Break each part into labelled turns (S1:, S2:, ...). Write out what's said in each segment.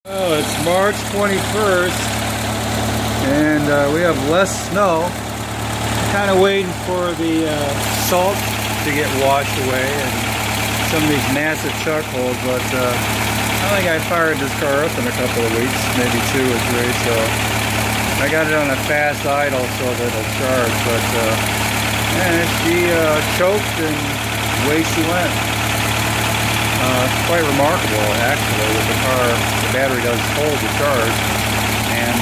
S1: Well, it's March 21st, and we have less snow. Kind of waiting for the salt to get washed away and some of these massive chuck holes, but I think I fired this car up in a couple of weeks, maybe 2 or 3, so I got it on a fast idle so that it'll charge, but man, she choked and away she went. It's quite remarkable, actually, with the car. The battery does hold the charge, and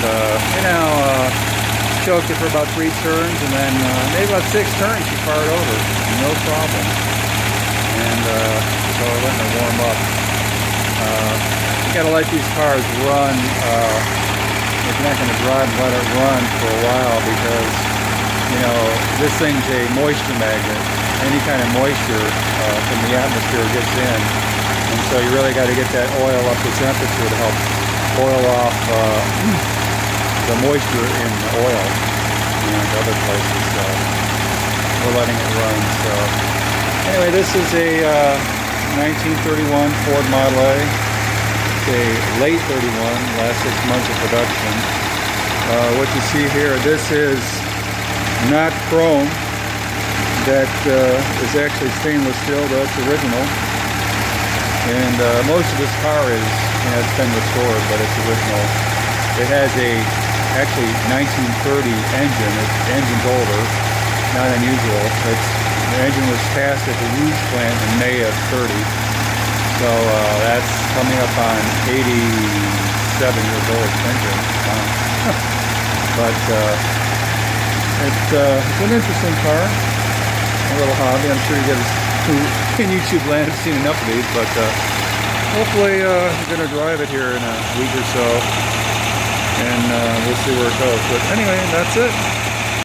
S1: choked it for about 3 turns, and then maybe about 6 turns she fired over, no problem. And so I let her warm up. You gotta let these cars run. If you're not gonna drive, let it run for a while, because this thing's a moisture magnet. Any kind of moisture from the atmosphere gets in, and so you really got to get that oil up to temperature to help oil off the moisture in the oil and other places. So we're letting it run. So anyway, this is a 1931 Ford Model A. It's a late 31, last 6 months of production. What you see here, this is not chrome. That is actually stainless steel. That's original, and most of this car is, it's been restored, but it's original. It has a actually 1930 engine. The engine's older, not unusual. The engine was cast at the Rouge plant in May of '30, so that's coming up on 87 years old engine. But it's an interesting car. A little hobby. I'm sure you guys in YouTube land have seen enough of these, but hopefully you're going to drive it here in a week or so, and we'll see where it goes. But anyway, that's it.